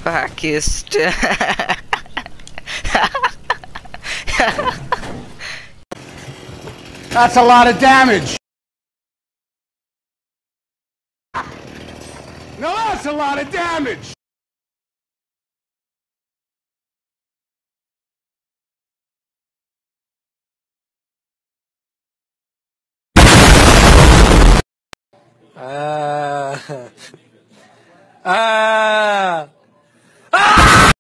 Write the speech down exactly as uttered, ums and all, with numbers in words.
Pakistan. That's a lot of damage. No, that's a lot of damage. Ah. Ah.